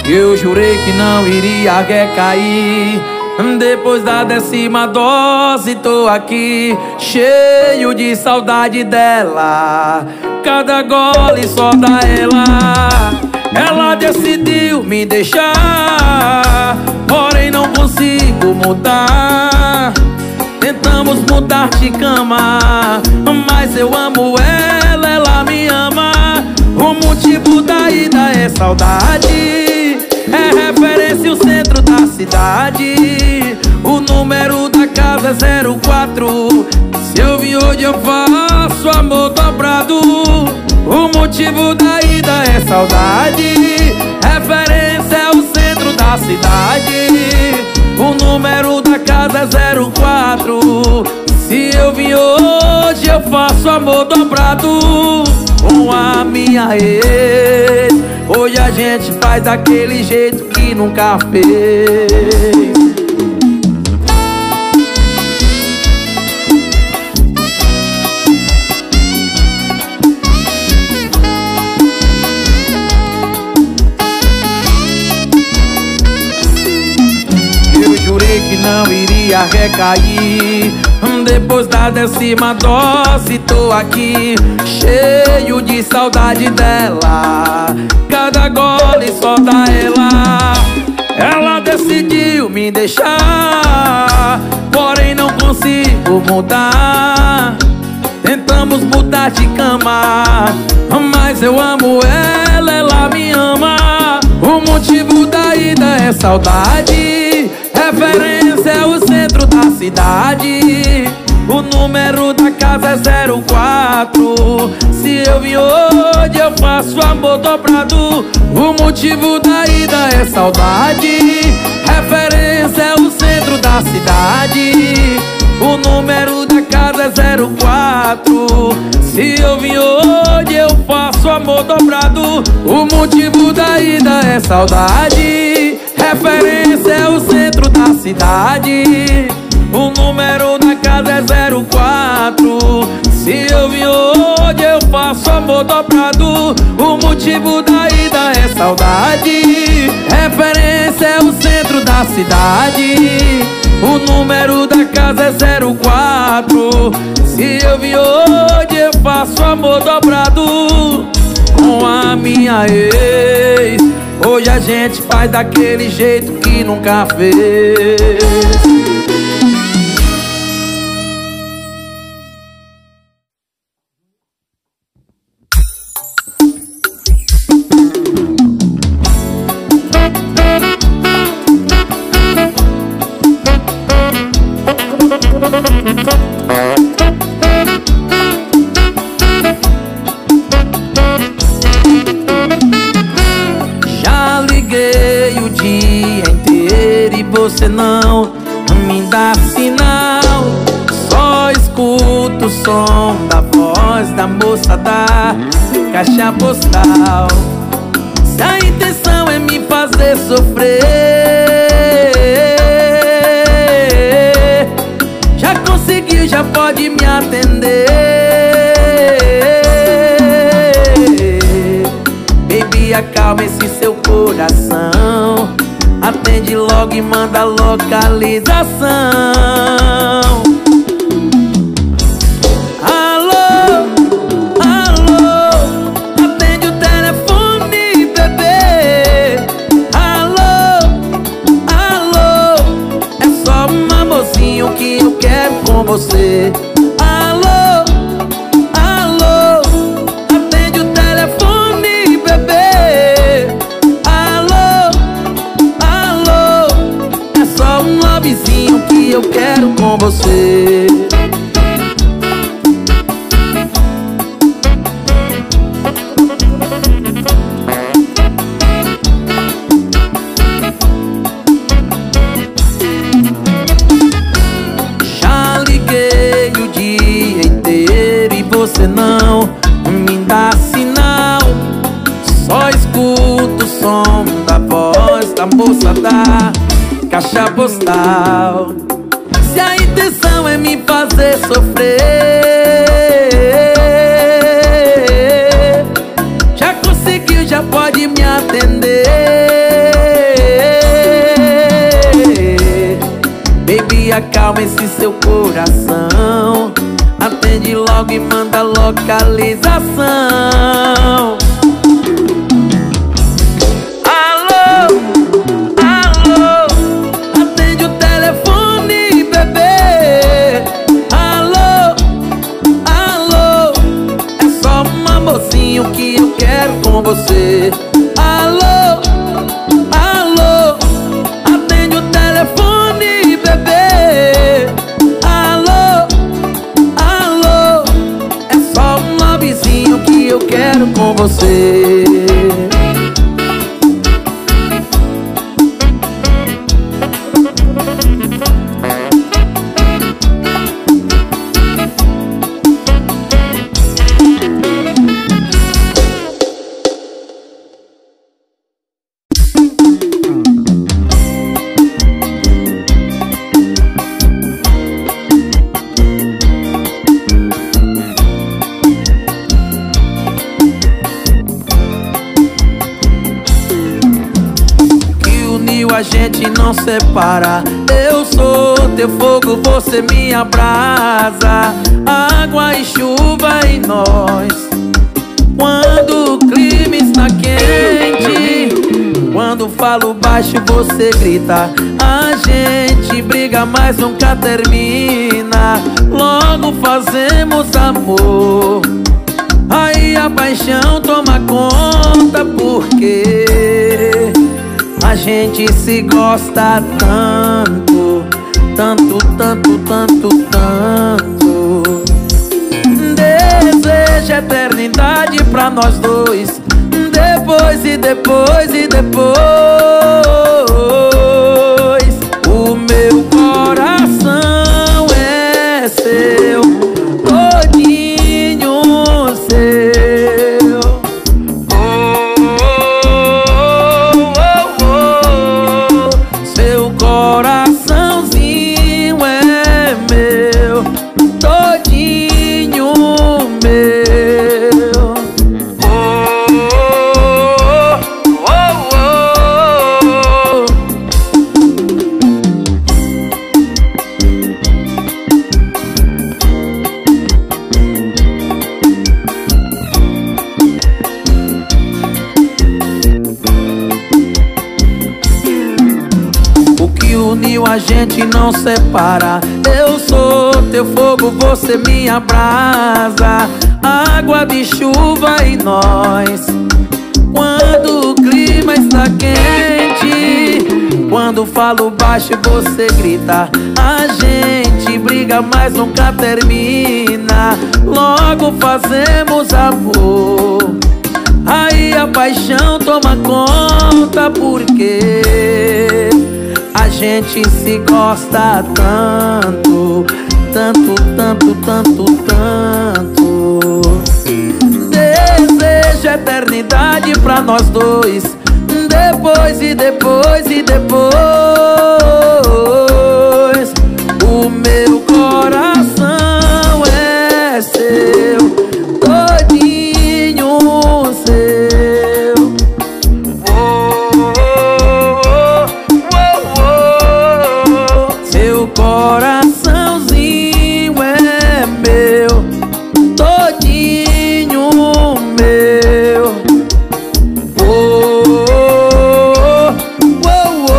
Eu jurei que não iria recair. Depois da 10ª dose tô aqui, cheio de saudade dela. Cada gole só dá ela. Ela decidiu me deixar, porém não consigo mudar. Tentamos mudar de cama, mas eu amo ela, ela me ama. O motivo da ida é saudade, é referência o centro da cidade. O número da casa é 04. Se eu vim hoje eu faço amor dobrado. O motivo da ida é saudade, referência é o centro da cidade. O número da casa é 04. Se eu vim hoje eu faço amor dobrado com a minha ex. Hoje a gente faz daquele jeito que nunca fez. Eu jurei que não iria recair. Depois da 10ª dose tô aqui, cheio de saudade dela. Cada gole só dá ela. Ela decidiu me deixar, porém não consigo mudar. Tentamos mudar de cama, mas eu amo ela, ela me ama. O motivo da ida é saudade, referência é o centro da cidade. O número da casa é 04. Se eu vim hoje eu faço amor dobrado. O motivo da ida é saudade, referência é o centro da cidade. O número da casa é 04. Se eu vim hoje eu faço amor dobrado. O motivo da ida é saudade, referência é o centro da cidade. O número da casa é 04. Se eu vim hoje eu faço amor dobrado. O motivo da ida é saudade, referência é o centro da cidade. O número da casa é 04. Se eu vim hoje eu faço amor dobrado com a minha ex. Hoje a gente faz daquele jeito que nunca fez. Já liguei o dia inteiro e você não me dá sinal. Só escuto o som da voz da moça da caixa postal. Se a intenção é me fazer sofrer, já conseguiu, já pode me atender. Baby, acalma esse seu coração, atende logo e manda localização. Alô, alô, atende o telefone, bebê. Alô, alô, é só um amorzinho que eu quero com você. Alô, alô, atende o telefone, bebê. Alô, alô, é só um lovezinho que eu quero com você. Já liguei o dia inteiro e você não me dá sinal. Só escuto o som da voz da moça da caixa postal. Se a intenção é me fazer sofrer, já conseguiu, já pode me atender. acalma esse seu coração. Atende logo e manda localização. Alô, alô, atende o telefone, bebê. Alô, alô, é só um amorzinho que eu quero com você. Alô, alô, atende o telefone, bebê. Alô, alô, é só um lovezinho que eu quero com você. A gente não separa. Eu sou teu fogo, você minha brasa. Água e chuva em nós. Quando o clima está quente, quando falo baixo você grita. A gente briga mas nunca termina. Logo fazemos amor. Aí a paixão toma conta porque a gente se gosta tanto, tanto, tanto, tanto, tanto. Desejo eternidade pra nós dois. Depois e depois e depois. O meu coração é seu, todinho seu. Coraçãozinho é meu, todinho meu. Oh, oh, oh, oh. O que uniu a gente não separa. Eu sou teu fogo, você minha brasa. Água de chuva em nós. Quando o clima está quente, quando falo baixo você grita. A gente briga mas nunca termina. Logo fazemos amor. Aí a paixão toma conta porque a gente se gosta tanto, tanto, tanto, tanto, tanto. Desejo eternidade pra nós dois. Depois e depois e depois. O meu coração é seu, todinho seu. Seu coraçãozinho é meu, todinho meu. Oh, oh, oh,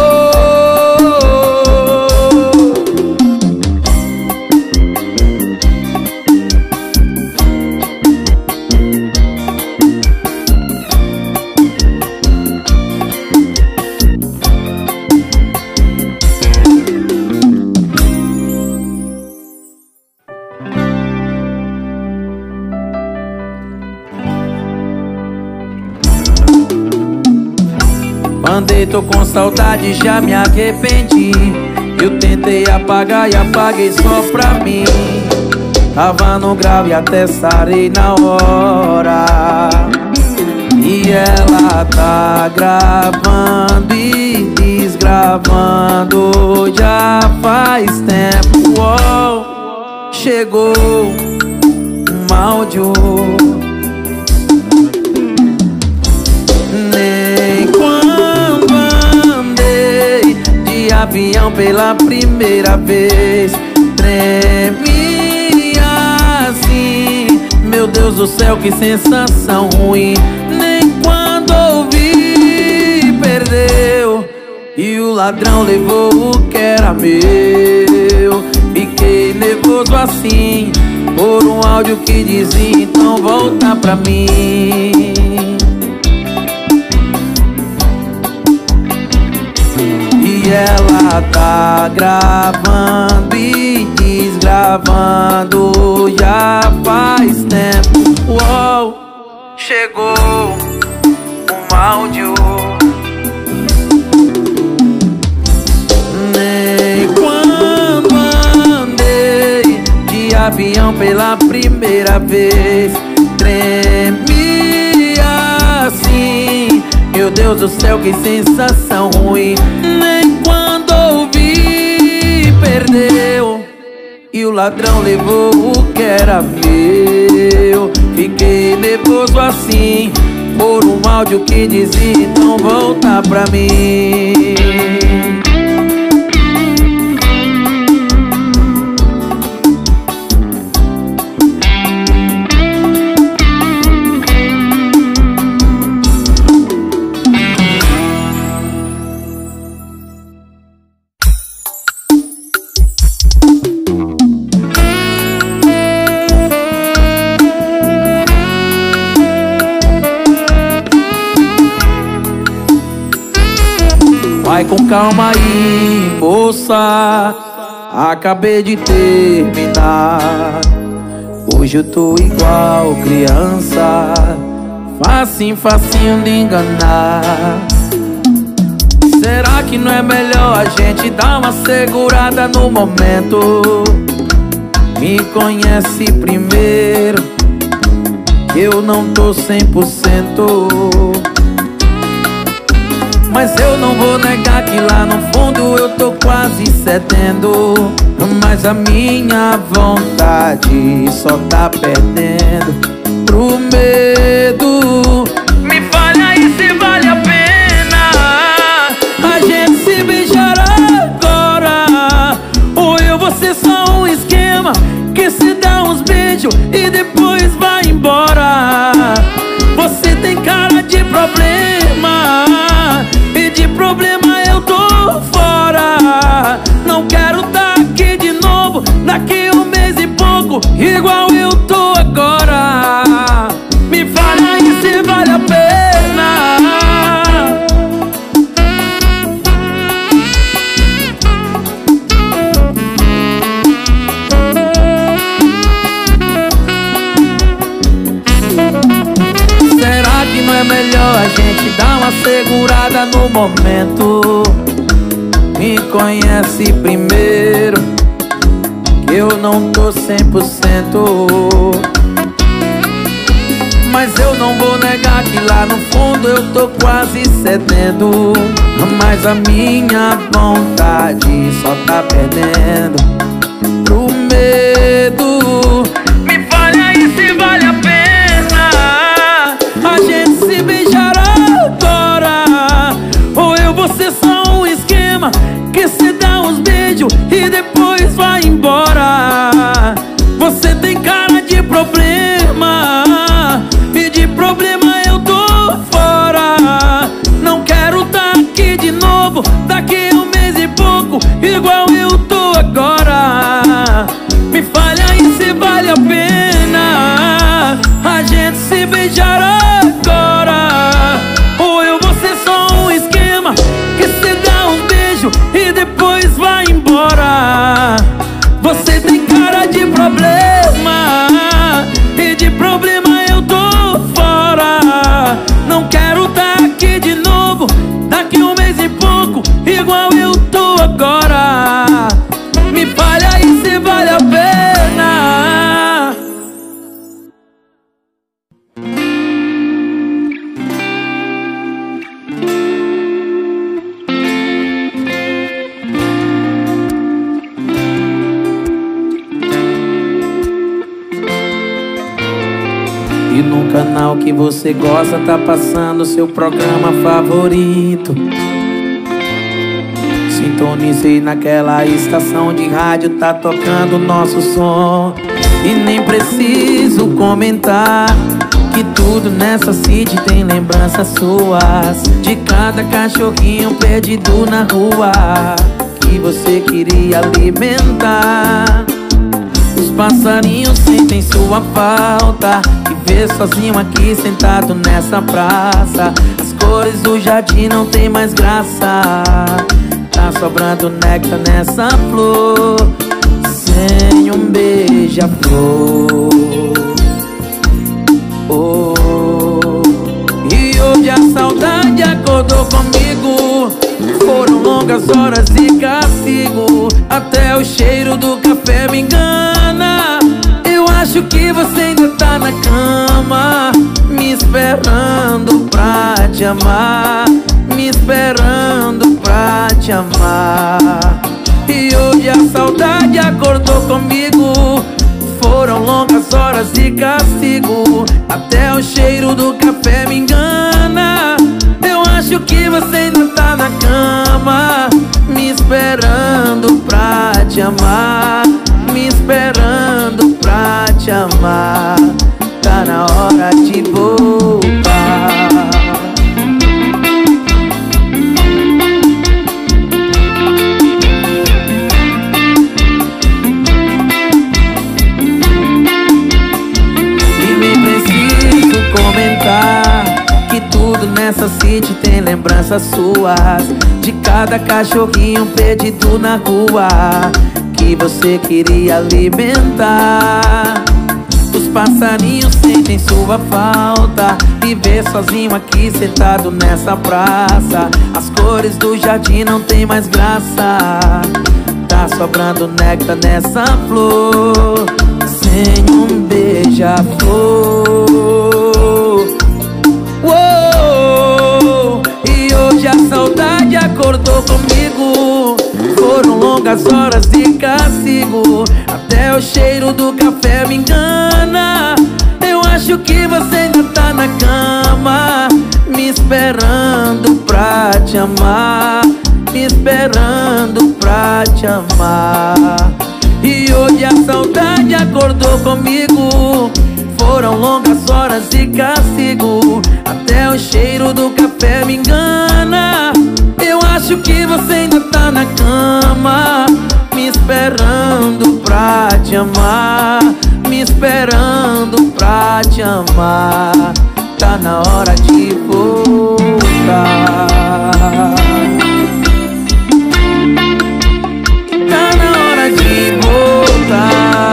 andei, tô com saudade, já me arrependi. Eu tentei apagar e apaguei só pra mim. Tava no grau e até sarei na hora. E ela tá gravando e desgravando já faz tempo. Oh, chegou um áudio. Nem quando andei de avião pela primeira vez. Treme assim, meu Deus do céu, que sensação ruim. Nem quando ouvi, perdeu. E o ladrão levou o que era meu. Fiquei nervoso assim, por um áudio que dizia: então volta pra mim. E ela tá gravando e desgravando já faz tempo. Uou, chegou um áudio. Nem quando andei de avião pela primeira vez. Tremi assim, meu Deus do céu, que sensação ruim. Nem quando ouvi, perdeu. E o ladrão levou o que era meu. Fiquei nervoso assim, por um áudio que dizia: então volta pra mim. Vai com calma aí, moça, acabei de terminar. Hoje eu tô igual criança, facinho, facinho de enganar. Será que não é melhor a gente dar uma segurada no momento? Me conhece primeiro, eu não tô 100%. Mas eu não vou negar que lá no fundo eu tô quase cedendo. Mas a minha vontade só tá perdendo pro medo. Me fale aí se vale a pena a gente se beijar agora, ou eu vou ser só um esquema que se dá uns beijos e depois vai embora. Você tem cara de problema, e de problema eu tô fora. Não quero tá aqui de novo daqui um mês e pouco, igual eu tô agora. Me fala aí se vale a pena. Será que não é melhor a gente dar uma segurada no momento? Me conhece primeiro, que eu não tô 100%. Mas eu não vou negar que lá no fundo eu tô quase cedendo. Mas a minha vontade só tá perdendo pro medo. Me fale aí se vale a pena a gente se beijar agora, ou eu vou ser só um esquema que se dá uns beijos e depois vai embora. Você tem cara de problema, e de problema eu tô fora. Não quero tá aqui de novo daqui um mês e pouco, igual eu tô agora. Me fale aí se vale a pena a gente se beijar agora, ou eu vou ser só um esquema que se dá um beijo e depois vai embora. Você tem cara de problema, e de problema eu tô fora. Não quero tá aqui de novo daqui um mês e pouco, igual eu tô agora. Me fale aí se vale a pena. E no canal que você gosta tá passando seu programa favorito. sintonizei naquela estação de rádio, tá tocando nosso som. E nem preciso comentar que tudo nessa city tem lembranças suas, de cada cachorrinho perdido na rua que você queria alimentar. Os passarinhos sentem sua falta e vê sozinho aqui sentado nessa praça. As cores do jardim não tem mais graça, tá sobrando néctar nessa flor sem um beija-flor. Oh, e hoje a saudade acordou comigo. Foram longas horas de castigo, até o cheiro do café me engana. Eu acho que você ainda tá na cama, me esperando pra te amar, me esperando pra te amar. E hoje a saudade acordou comigo. Foram longas horas de castigo, até o cheiro do café me engana. Eu acho que você ainda tá na cama, me esperando pra te amar, me esperando pra te amar. Tá na hora de voltar. Que tudo nessa city tem lembranças suas, de cada cachorrinho perdido na rua que você queria alimentar. Os passarinhos sentem sua falta, viver sozinho aqui sentado nessa praça. As cores do jardim não tem mais graça, tá sobrando néctar nessa flor sem um beija-flor. E hoje a saudade acordou comigo. Foram longas horas de castigo, até o cheiro do café me engana. Eu acho que você ainda tá na cama, me esperando pra te amar, me esperando pra te amar. E hoje a saudade acordou comigo. Foram longas horas de castigo, até o cheiro do café me engana. Eu acho que você ainda tá na cama, me esperando pra te amar, me esperando pra te amar. Tá na hora de voltar. Tá na hora de voltar.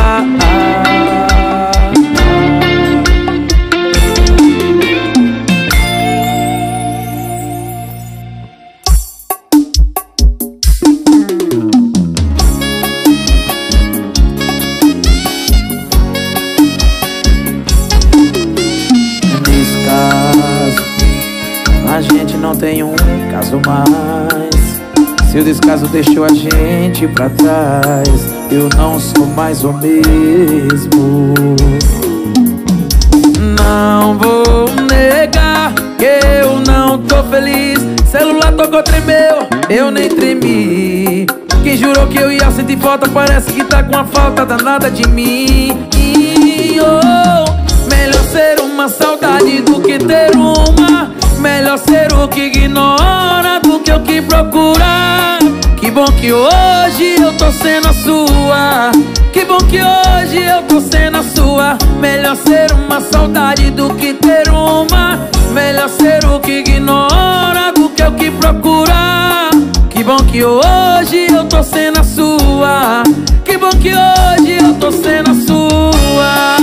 A gente não tem um caso mais. Se o descaso deixou a gente pra trás, eu não sou mais o mesmo. Não vou negar que eu não tô feliz. Celular tocou, tremeu, eu nem tremi. Quem jurou que eu ia sentir falta parece que tá com a falta danada de mim. Melhor ser uma saudade do que ter uma. Melhor ser o que ignora do que o que procura. Que bom que hoje eu tô sendo a sua. Que bom que hoje eu tô sendo a sua. Melhor ser uma saudade do que ter uma. Melhor ser o que ignora do que o que procura. Que bom que hoje eu tô sendo a sua. Que bom que hoje eu tô sendo a sua.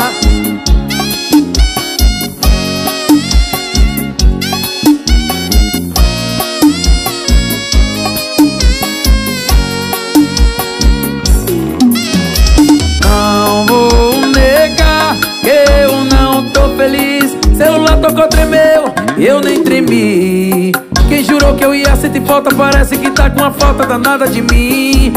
Celular tocou, tremeu, eu nem tremi. Quem jurou que eu ia sentir falta parece que tá com a falta danada de mim.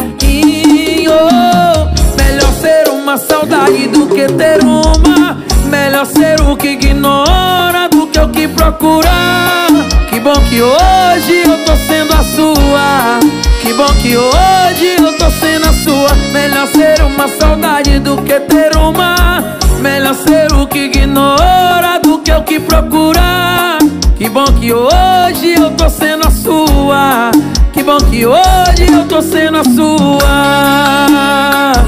Melhor ser uma saudade do que ter uma. Melhor ser o que ignora do que que eu que procurar. Que bom que hoje eu tô sendo a sua. Que bom que hoje eu tô sendo a sua. Melhor ser uma saudade do que ter uma. Melhor ser o que ignora do que o que procurar. Que bom que hoje eu tô sendo a sua. Que bom que hoje eu tô sendo a sua.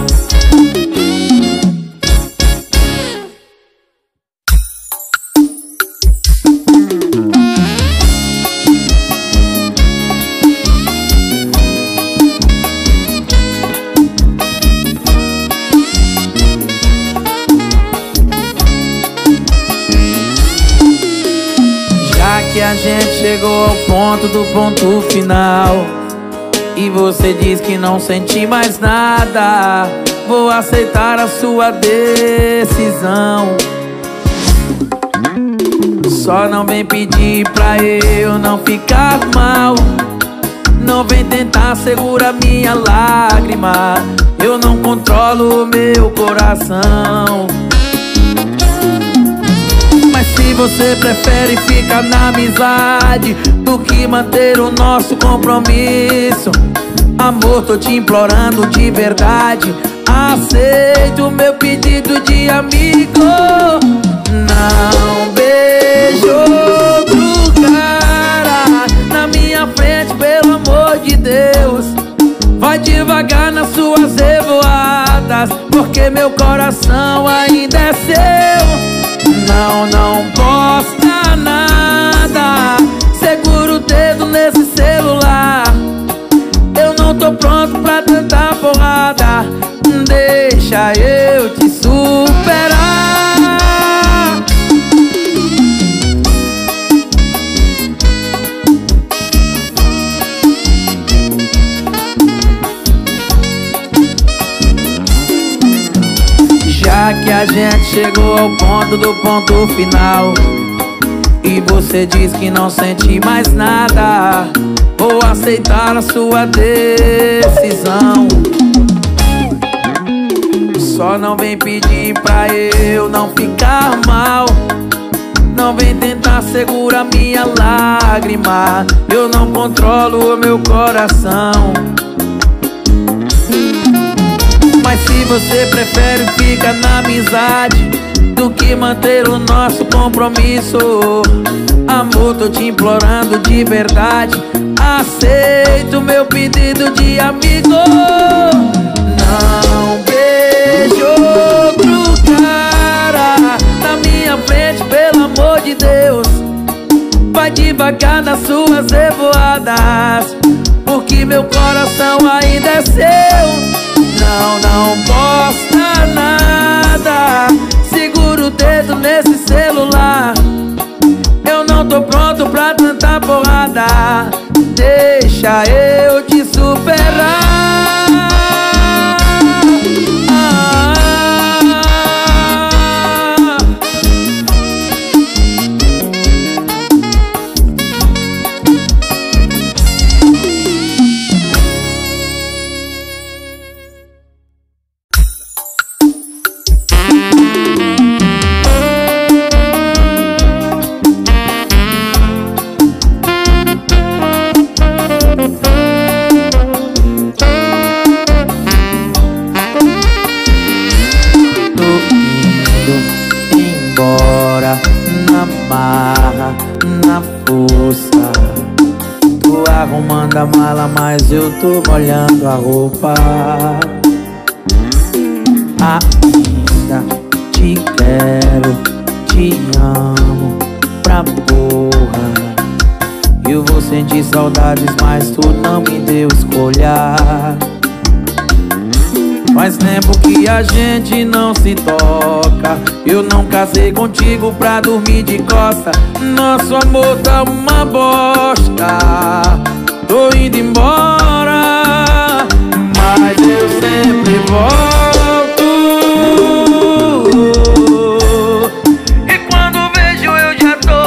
Que a gente chegou ao ponto do ponto final e você diz que não sente mais nada, vou aceitar a sua decisão. Só não vem pedir pra eu não ficar mal. Não vem tentar segurar minha lágrima. Eu não controlo o meu coração. Mas se você prefere ficar na amizade do que manter o nosso compromisso, amor, tô te implorando de verdade, aceita o meu pedido de amigo. Não beije outro cara na minha frente, pelo amor de Deus. Vai devagar nas suas revoadas, porque meu coração ainda é seu. Não posta nada, segura o dedo nesse celular. Eu não tô pronto pra tentar porrada, deixa eu te superar. Já que a gente chegou ao ponto do ponto final e você diz que não sente mais nada, vou aceitar a sua decisão. Só não vem pedir pra eu não ficar mal. Não vem tentar segurar minha lágrima. Eu não controlo o meu coração. Mas se você prefere ficar na amizade do que manter o nosso compromisso, amor, tô te implorando de verdade, aceita o meu pedido de amigo. Não beije outro cara na minha frente, pelo amor de Deus. Vai devagar nas suas revoadas, porque meu coração ainda é seu. Não posta nada, segura o dedo nesse celular. Eu não tô pronto pra tanta porrada, deixa eu te superar. Na força, tô arrumando a mala, mas eu tô molhando a roupa. Ainda te quero, te amo pra porra. Eu vou sentir saudades, mas tu não me deu escolha. Faz tempo que a gente não se toca. Eu não casei contigo pra dormir de costa. Nosso amor tá uma bosta. Tô indo embora, mas eu sempre volto. E quando vejo eu já tô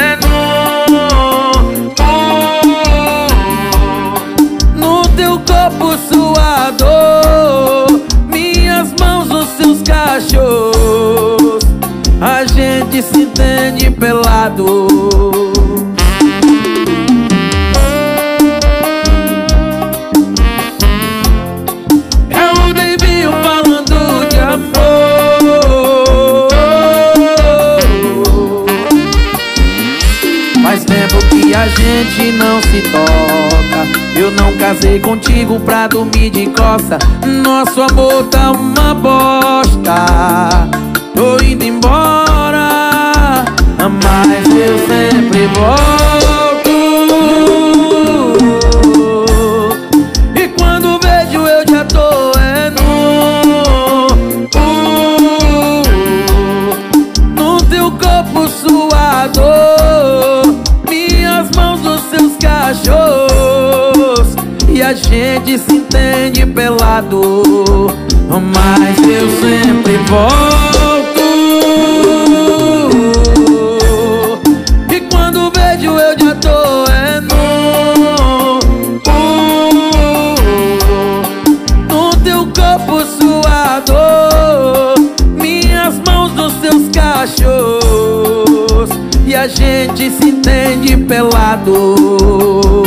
no teu corpo suador, minhas mãos nos seus cachorros. A gente se entende pela pelado. É o Davinho falando de amor. Faz tempo que a gente não se toca. Eu não casei contigo pra dormir de costa. Nosso amor tá uma bosta. Tô indo embora, mas eu sempre volto. E quando vejo eu já tô no teu corpo suado, minhas mãos nos seus cachorros, e a gente se entende pelado, mas eu sempre volto. E quando vejo eu já tô no teu corpo suado, minhas mãos nos seus cachorros, e a gente se entende pelado.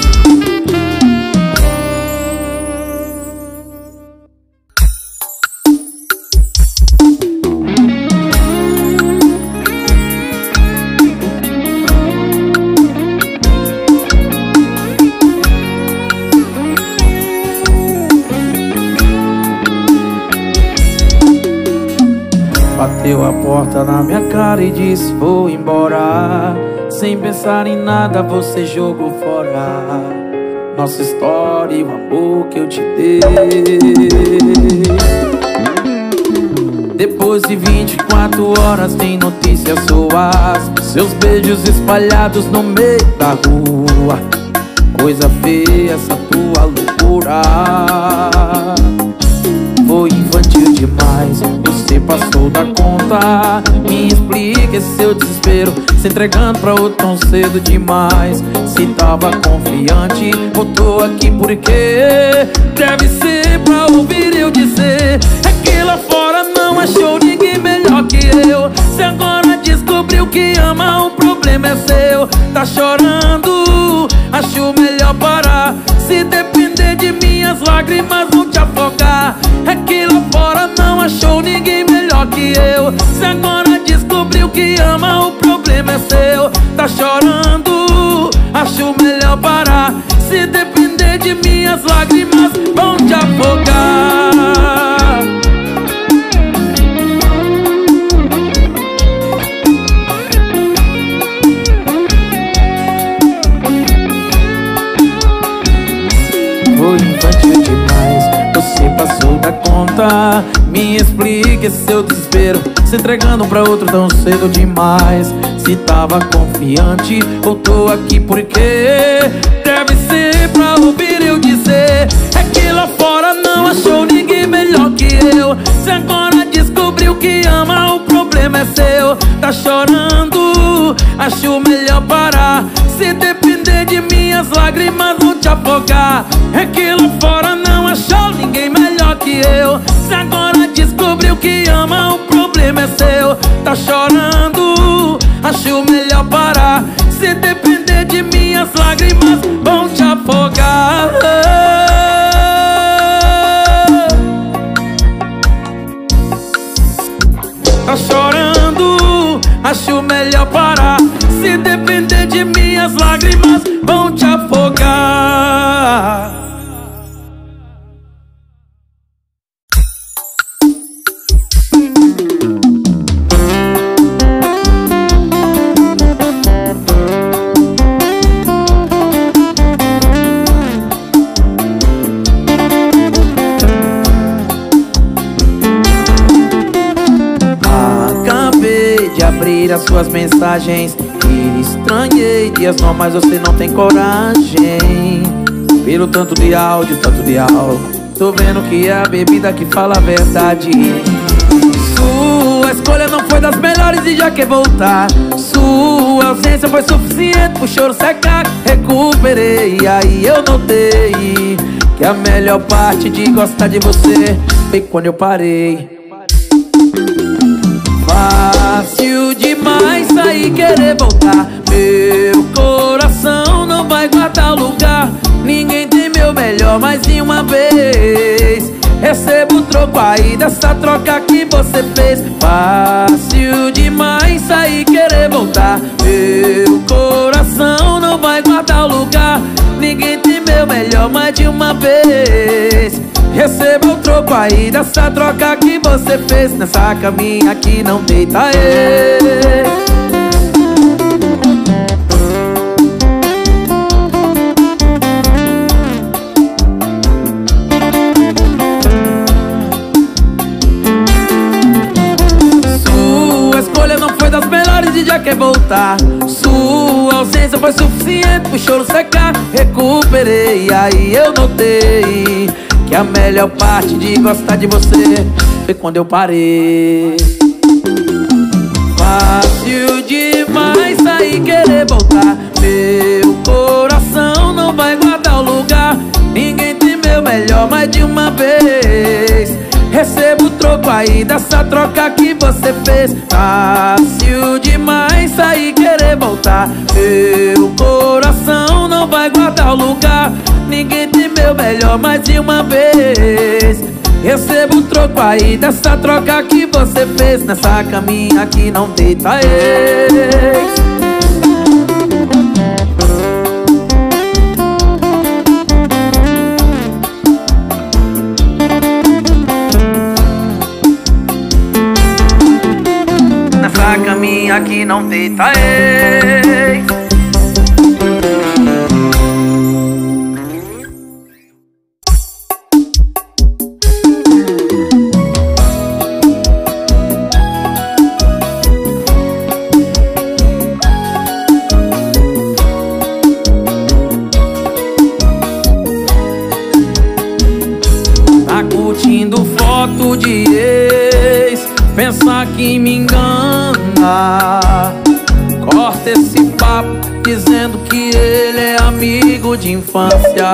Bateu a porta na minha cara e disse vou embora. Sem pensar em nada você jogou fora nossa história e o amor que eu te dei. Depois de 24 horas tem notícias suas, seus beijos espalhados no meio da rua. Coisa feia essa tua loucura. Foi infantil demais, você passou da conta. Me explica esse seu desespero, se entregando pra outro tão cedo demais. Se tava confiante, voltou aqui porque deve ser pra ouvir eu dizer é que lá fora não achou ninguém melhor que eu. Se agora descobriu que ama, o problema é seu. Tá chorando, acho melhor parar. Se depender de minhas lágrimas vão te afogar. É que lá fora não achou ninguém melhor que eu. Se agora descobriu que ama, o problema é seu. Tá chorando, acho melhor parar. Se depender de minhas lágrimas vão te afogar. Foi infantil demais, você passou da conta. Me explica esse seu desespero, se entregando pra outro tão cedo demais. Se tava confiante, voltou aqui porque deve ser pra ouvir eu dizer é que lá fora não achou ninguém melhor que eu. Se agora descobriu que ama, o problema é seu. Tá chorando, acho melhor parar. Se depender de minhas lágrimas vão te afogar. É que lá fora não achou ninguém melhor que eu. Se agora descobriu que ama, o problema é seu. Tá chorando, acho melhor parar. Se depender de minhas lágrimas vão te afogar. Tá chorando, acho melhor parar. Se depender de minhas lágrimas vão te afogar. Acabei de abrir as suas mensagens e estranhei dias não, mas você não tem coragem. Pelo tanto de áudio, tô vendo que é a bebida que fala a verdade. Sua escolha não foi das melhores e já quer voltar. Sua ausência foi suficiente pro choro secar. Recuperei, aí eu notei que a melhor parte de gostar de você foi quando eu parei. Fácil demais sair sair, querer voltar. Meu coração não vai guardar o lugar. Ninguém tem meu melhor mais de uma vez. Recebo o troco aí dessa troca que você fez. Fácil demais sair, querer voltar. Meu coração não vai guardar o lugar. Ninguém tem meu melhor mais de uma vez. Receba o troco aí dessa troca que você fez. Nessa caminha aqui não deita ele. Sua escolha não foi das melhores e já quer voltar. Sua ausência foi suficiente pro choro secar. Recuperei, aí eu notei que a melhor parte de gostar de você foi quando eu parei. Fácil demais sair, querer voltar. Meu coração não vai guardar o lugar. Ninguém tem meu melhor mais de uma vez. Recebo o troco aí dessa troca que você fez. Fácil demais sair, querer voltar. Meu coração não vai guardar o lugar. Ninguém tem meu melhor mais de uma vez. Recebo o troco aí dessa troca que você fez. Nessa caminha aqui não deita ex. Nessa caminha aqui não deita ex. Curtindo foto de ex, pensa que me engana. Corta esse papo dizendo que ele é amigo de infância.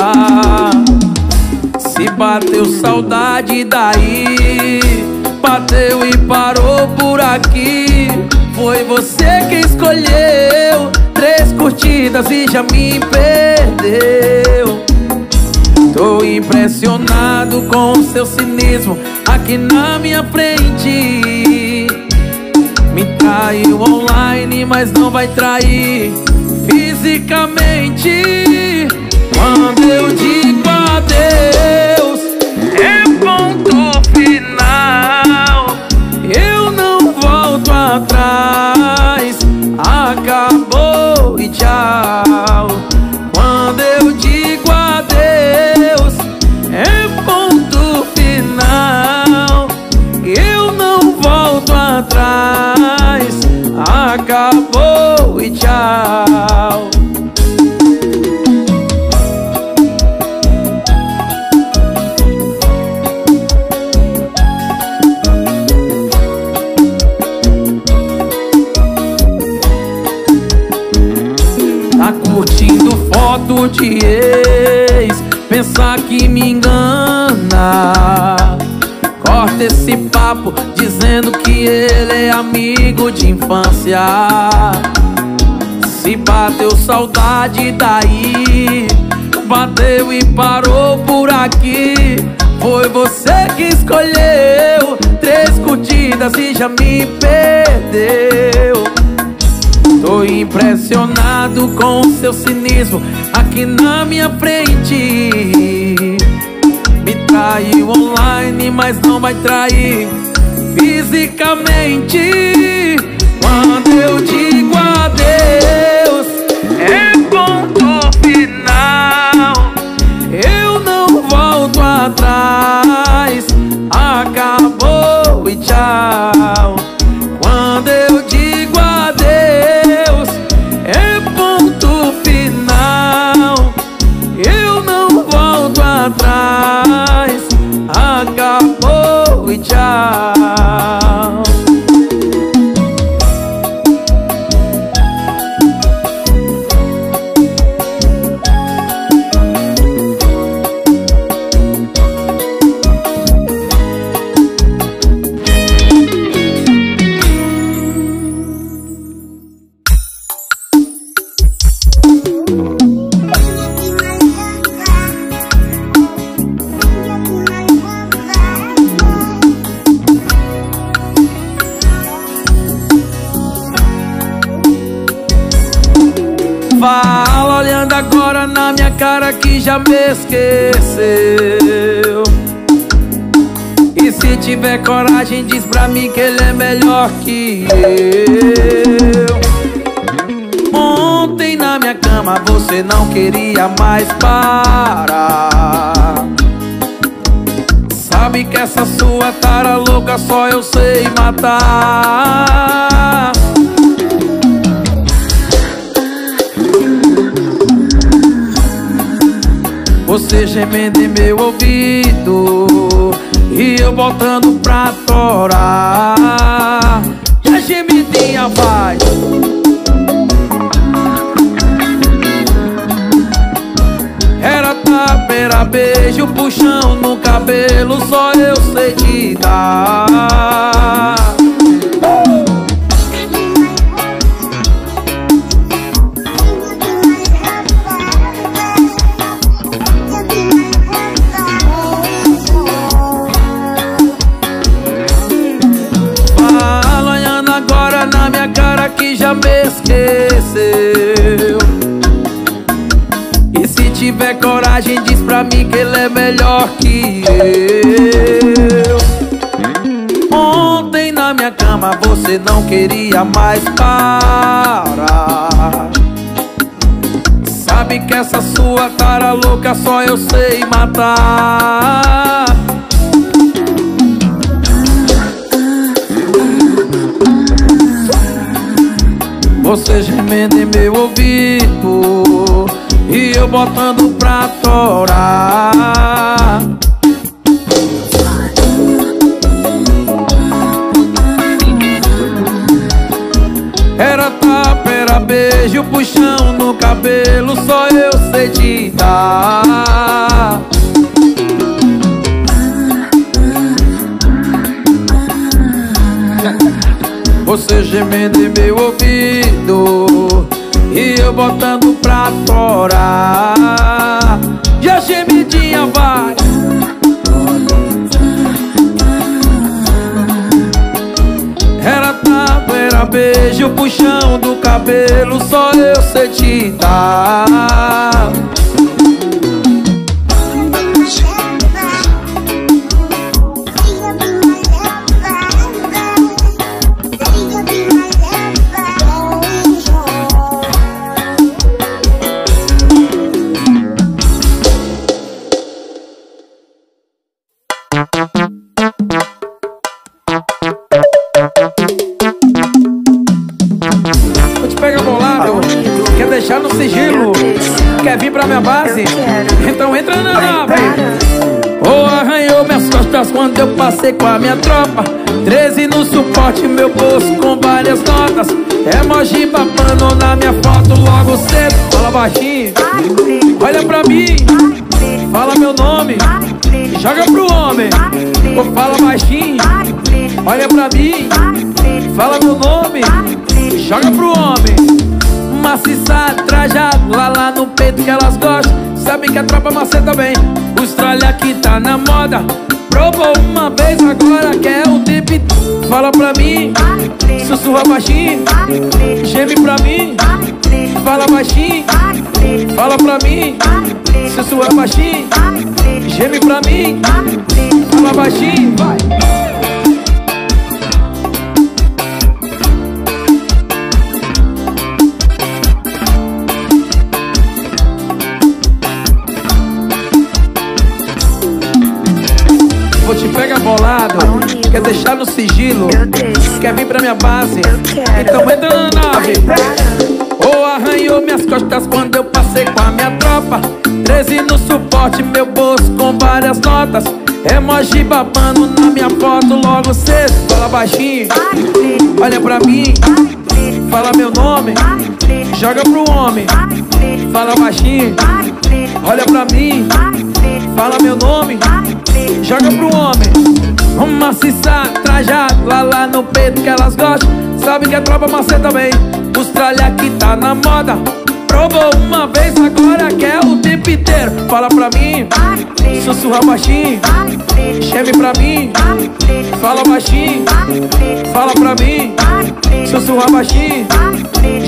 Se bateu saudade daí, bateu e parou por aqui. Foi você que escolheu 3 curtidas e já me perdeu. Tô impressionado com o seu cinismo aqui na minha frente. Me traiu online, mas não vai trair fisicamente. Quando eu digo adeus, é ponto final. Eu não volto atrás. Acabou e tchau. Quando eu digo adeus, é ponto final. Eu não volto atrás. Acabou e tchau. Tá curtindo foto de ex, pensa que me engana. Corta esse papo dizendo que ele é amigo de infância. Se bateu saudade daí, bateu e parou por aqui. Foi você que escolheu 3 curtidas e já me perdeu. Tô impressionado com o seu cinismo aqui na minha frente. Me traiu online, mas não vai trair fisicamente. Quando eu digo adeus, é ponto final. Eu não volto atrás. Acabou e tchau. Quando eu digo adeus, é ponto final. Eu não volto atrás. Acabou e tchau. agora na minha cara que já me esqueceu. E se tiver coragem diz pra mim que ele é melhor que eu. Ontem na minha cama você não queria mais parar. Sabe que essa sua cara louca só eu sei matar. Você gemendo em meu ouvido e eu botando pra torar. E a gemidinha vai. Era tapa, era beijo, puxão no cabelo, só eu sei te dar. Na minha cara que já me esqueceu. E se tiver coragem diz pra mim que ele é melhor que eu. Ontem na minha cama você não queria mais parar. Sabe que essa sua cara louca só eu sei matar. Você gemendo em meu ouvido e eu botando pra torar. Era tapa, era beijo, puxão no cabelo, só eu sei te dar. Você gemendo em meu ouvido e eu botando pra torar. E a gemidinha vai. Era tapa, era beijo, puxão do cabelo, só eu sei te dar. Vou te pegar bolado, quer deixar no sigilo, quer vir pra minha base? Então entra na nave. Oh, arranhou minhas costas quando eu passei com a minha tropa. 13 no suporte, meu bolso com várias notas. Emoji babando na minha foto logo cedo. Fala baixinho, olha pra mim, fala meu nome, joga pro homem. Ou fala baixinho, olha pra mim, fala meu nome, joga pro homem. Maciça, trajado, lá no peito que elas gostam. Sabe que a tropa maceta bem, o Austrália que tá na moda. Provou uma vez, agora quer o tempo. Fala pra mim, sussurra baixinho, geme pra mim, fala baixinho, fala pra mim, sussurra baixinho, geme pra mim, fala baixinho, vai. Vou te pegar bolado, quer deixar no sigilo, quer vir pra minha base? Então entra na nave. Oh, arranhou minhas costas quando eu passei com a minha tropa. 13 no suporte, meu bolso com várias notas. Emoji babando na minha foto logo cedo. Fala baixinho, olha pra mim, fala meu nome, joga pro homem. Fala baixinho, olha pra mim, fala meu nome, joga pro homem. Maciça, trajado, lá no peito que elas gostam. Sabe que a tropa maceta bem, Austrália que tá na moda. Provou uma vez, agora quer o tempo inteiro. Fala pra mim, sussurra baixinho, geme pra mim, fala baixinho, fala pra mim, sussurra baixinho,